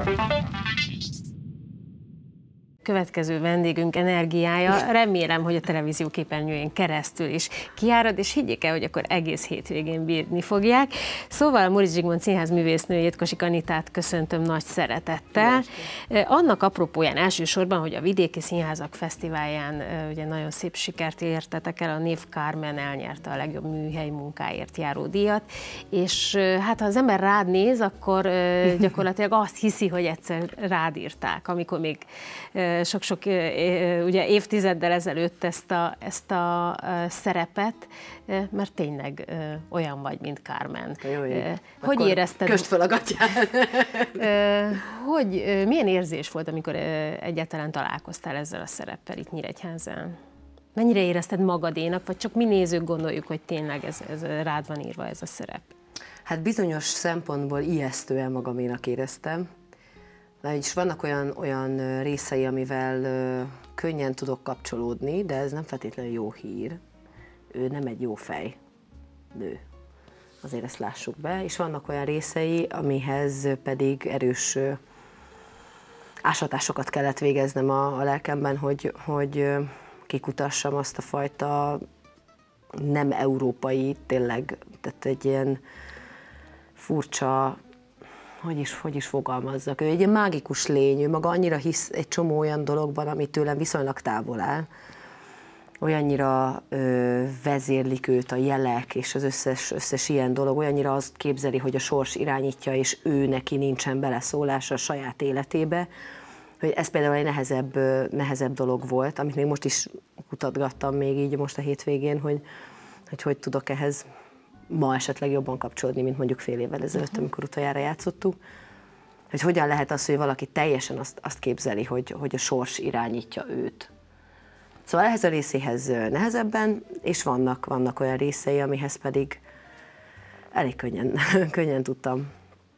Következő vendégünk energiája, remélem, hogy a televízió képernyőjén keresztül is kiárad, és higgyék el, hogy akkor egész hétvégén bírni fogják. Szóval Móricz Zsigmond színház művésznőjét, Kosik Anitát köszöntöm nagy szeretettel. Annak apropóján elsősorban, hogy a Vidéki Színházak Fesztiválján ugye nagyon szép sikert értetek el, a Név Carmen elnyerte a legjobb műhely munkáért járó díjat, és hát ha az ember rád néz, akkor gyakorlatilag azt hiszi, hogy egyszer rád írták, amikor még sok-sok ugye évtizeddel ezelőtt ezt a szerepet, mert tényleg olyan vagy, mint Carmen. Hogy érezted? Kösd fel a gatyát! Milyen érzés volt, amikor egyáltalán találkoztál ezzel a szereppel itt Nyíregyházán? Mennyire érezted magadénak, vagy csak mi nézők gondoljuk, hogy tényleg ez rád van írva ez a szerep? Hát bizonyos szempontból ijesztően magaménak éreztem. És vannak olyan részei, amivel könnyen tudok kapcsolódni, de ez nem feltétlenül jó hír. Ő nem egy jó fej nő. Azért ezt lássuk be. És vannak olyan részei, amihez pedig erős ásatásokat kellett végeznem a lelkemben, hogy kikutassam azt a fajta nem európai, tényleg, tehát egy ilyen furcsa, hogy is fogalmazzak, ő egy ilyen mágikus lény, ő maga annyira hisz egy csomó olyan dologban, ami tőlem viszonylag távol áll. Olyannyira vezérlik őt a jelek és az összes ilyen dolog, olyannyira azt képzeli, hogy a sors irányítja, és ő neki nincsen beleszólása a saját életébe, hogy ez például egy nehezebb dolog volt, amit még most is kutatgattam még így most a hétvégén, hogy tudok ehhez ma esetleg jobban kapcsolódni, mint mondjuk fél évvel ezelőtt, amikor utoljára játszottuk. Hogy hogyan lehet az, hogy valaki teljesen azt képzeli, hogy a sors irányítja őt. Szóval ehhez a részéhez nehezebben, és vannak olyan részei, amihez pedig elég könnyen tudtam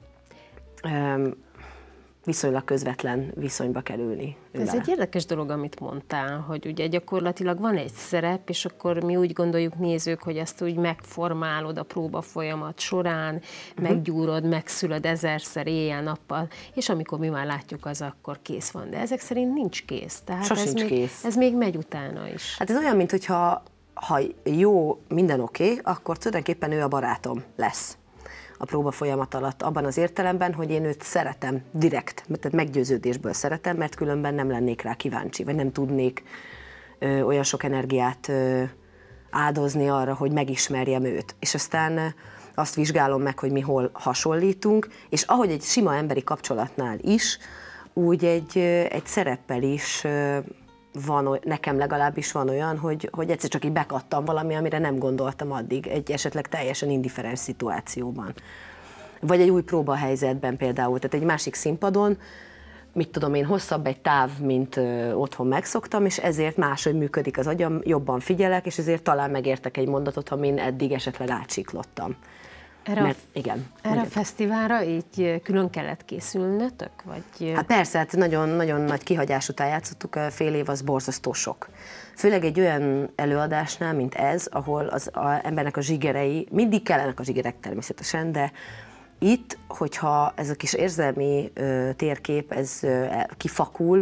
viszonylag közvetlen viszonyba kerülni. Ez egy érdekes dolog, amit mondtál, hogy ugye gyakorlatilag van egy szerep, és akkor mi úgy gondoljuk nézők, hogy ezt úgy megformálod a próba folyamat során, meggyúrod, megszülöd ezerszer éjjel-nappal, és amikor mi már látjuk, az akkor kész van. De ezek szerint nincs kész. Tehát ez még megy utána is. Hát ez olyan, mintha jó, minden oké, akkor tulajdonképpen ő a barátom lesz a próba folyamat alatt, abban az értelemben, hogy én őt szeretem direkt, tehát meggyőződésből szeretem, mert különben nem lennék rá kíváncsi, vagy nem tudnék olyan sok energiát áldozni arra, hogy megismerjem őt. És aztán azt vizsgálom meg, hogy mi hol hasonlítunk, és ahogy egy sima emberi kapcsolatnál is, úgy egy szereppel is nekem legalábbis van olyan, hogy egyszer csak így bekattam valami, amire nem gondoltam addig, egy esetleg teljesen indiferens szituációban. Vagy egy új próbahelyzetben például, tehát egy másik színpadon, mit tudom én, hosszabb egy táv, mint otthon megszoktam, és ezért máshogy működik az agyam, jobban figyelek, és ezért talán megértek egy mondatot, amin eddig esetleg átsiklottam. Erre a fesztiválra így külön kellett készülnötök? Vagy? Hát persze, hát nagyon nagy kihagyás után játszottuk, fél év az borzasztó sok. Főleg egy olyan előadásnál, mint ez, ahol az embernek a zsigerei, mindig kellenek a zsigerek természetesen, de itt, hogyha ez a kis érzelmi térkép, ez kifakul,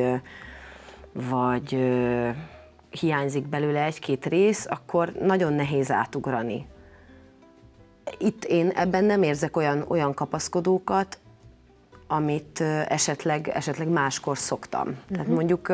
vagy hiányzik belőle egy-két rész, akkor nagyon nehéz átugrani. Itt én ebben nem érzek olyan kapaszkodókat, amit esetleg máskor szoktam. Tehát mondjuk,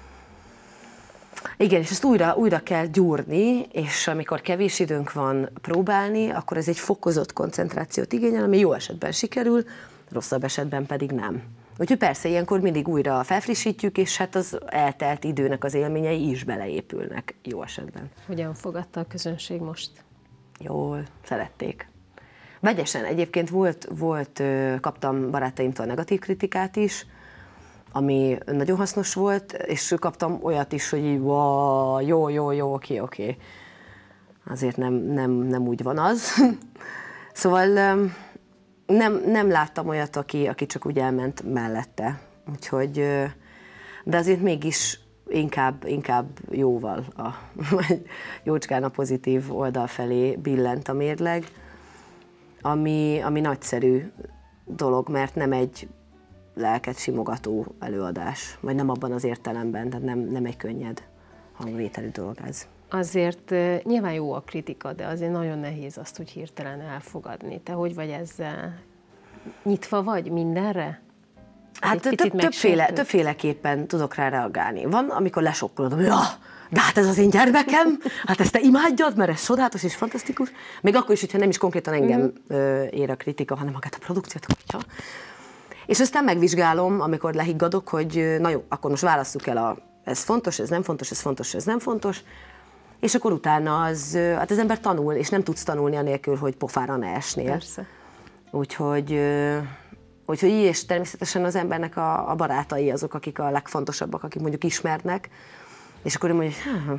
igen, és ezt újra kell gyúrni, és amikor kevés időnk van próbálni, akkor ez egy fokozott koncentrációt igényel, ami jó esetben sikerül, rosszabb esetben pedig nem. Úgyhogy persze ilyenkor mindig újra felfrissítjük, és hát az eltelt időnek az élményei is beleépülnek jó esetben. Hogyan fogadta a közönség most? Jól, szerették. Vegyesen. Egyébként kaptam barátaimtól negatív kritikát is, ami nagyon hasznos volt, és kaptam olyat is, hogy jó, oké. Azért nem úgy van az. Szóval nem láttam olyat, aki csak úgy elment mellette. Úgyhogy, de azért mégis inkább jóval, jócskán a pozitív oldal felé billent a mérleg, ami nagyszerű dolog, mert nem egy lelket simogató előadás, vagy nem abban az értelemben, tehát nem egy könnyed hangvételű dolog ez. Azért nyilván jó a kritika, de azért nagyon nehéz azt úgy hirtelen elfogadni. Te hogy vagy ezzel? Nyitva vagy mindenre? Hát többféleképpen tudok rá reagálni. Van, amikor lesokkolodom, hogy de hát ez az én gyermekem, hát ezt te imádjad, mert ez csodálatos és fantasztikus. Még akkor is, hogyha nem is konkrétan engem ér a kritika, hanem magát a produkciót. És aztán megvizsgálom, amikor lehiggadok, hogy na jó, akkor most válasszuk el ez fontos, ez nem fontos, ez fontos, ez nem fontos. És akkor utána hát az ember tanul, és nem tudsz tanulni anélkül, hogy pofára ne esnél. Persze. Úgyhogy így, és természetesen az embernek a barátai azok, akik a legfontosabbak, akik mondjuk ismernek, és akkor mondjuk,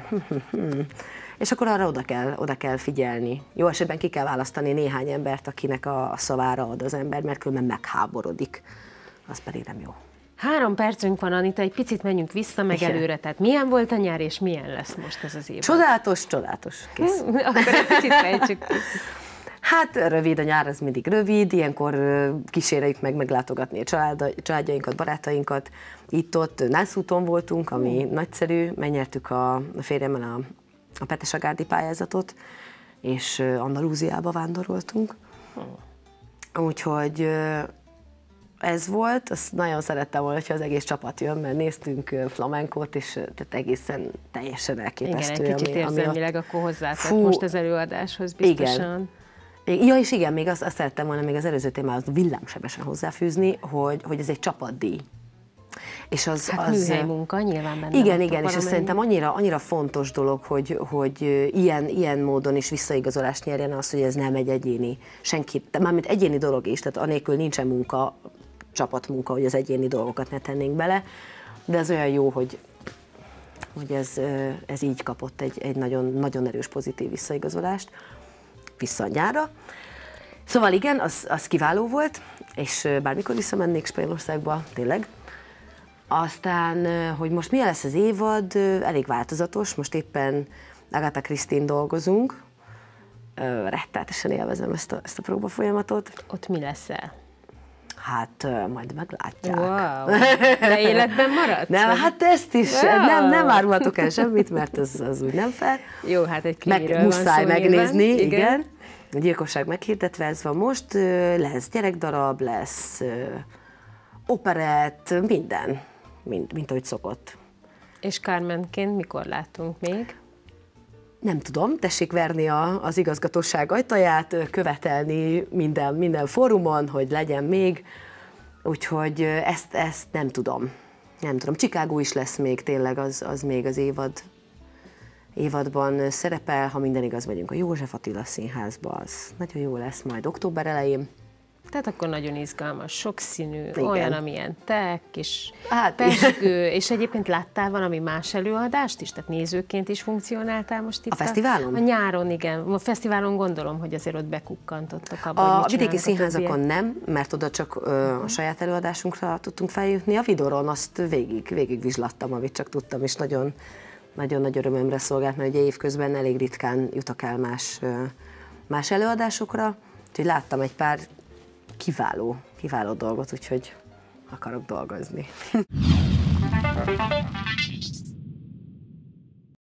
és akkor arra oda kell figyelni. Jó esetben ki kell választani néhány embert, akinek a szavára ad az ember, mert különben megháborodik. Az pedig nem jó. 3 percünk van, Anita, egy picit menjünk vissza, meg előre. Tehát milyen volt a nyár, és milyen lesz most ez az év? Csodálatos. Kész. Akkor egy picit fejtsük. Hát rövid, a nyár az mindig rövid, ilyenkor kíséreljük meglátogatni a családjainkat, barátainkat. Itt-ott Nászúton voltunk, ami nagyszerű, megnyertük a férjemmel a Petesagárdi pályázatot, és Andalúziába vándoroltunk. Úgyhogy ez volt, azt nagyon szerettem volna, hogyha az egész csapat jön, mert néztünk flamenkót, és tehát egészen teljesen elképesztő. Igen, egy kicsit érzelmileg akkor hozzátett most az előadáshoz biztosan. Igen. Ja, és igen, még azt szerettem volna még az előző témához villámsebesen hozzáfűzni, hogy ez egy csapatdíj. És hát műhely munka, nyilván benne. Igen, és ez szerintem annyira fontos dolog, hogy ilyen módon is visszaigazolást nyerjen az, hogy ez nem egy egyéni, mármint egyéni dolog is, tehát anélkül nincsen munka, csapatmunka, hogy az egyéni dolgokat ne tennénk bele, de ez olyan jó, hogy ez így kapott egy nagyon, nagyon erős pozitív visszaigazolást vissza a nyárra. Szóval igen, az kiváló volt, és bármikor visszamennék Spanyolországba, tényleg. Aztán, hogy most milyen lesz az évad, elég változatos, most éppen Agatha Christine dolgozunk, rettenetesen élvezem ezt a próbafolyamatot. Ott mi leszel? Hát majd meglátják. Wow. De életben maradsz? Nem, hát ezt is, nem árulhatok el semmit, mert az úgy nem fel. Jó, hát egy krimiről muszáj van szó megnézni, nyilván. igen. A gyilkosság meghirdetve, ez van most, lesz gyerekdarab, lesz operett, minden, mint ahogy szokott. És Carmenként mikor látunk még? Nem tudom, tessék verni az igazgatóság ajtaját, követelni minden fórumon, hogy legyen még, úgyhogy ezt nem tudom. Nem tudom. Chicago is lesz még, tényleg az még az évadban szerepel, ha minden igaz, megyünk a József Attila Színházba, az nagyon jó lesz majd október elején. Tehát akkor nagyon izgalmas, sokszínű, igen. olyan, amilyen te, kis pezsgő, és egyébként láttál valami más előadást is? Tehát nézőként is funkcionáltál most itt? A fesztiválon? A nyáron, igen. A fesztiválon gondolom, hogy azért ott bekukkantottak abban, a vidéki színházakon nem, mert oda csak a saját előadásunkra tudtunk feljutni. A Vidoron azt végig vizslattam, amit csak tudtam, és nagyon nagy örömömre szolgált, mert ugye évközben elég ritkán jutok el más előadásokra, úgyhogy láttam egy pár kiváló dolgot, úgyhogy akarok dolgozni.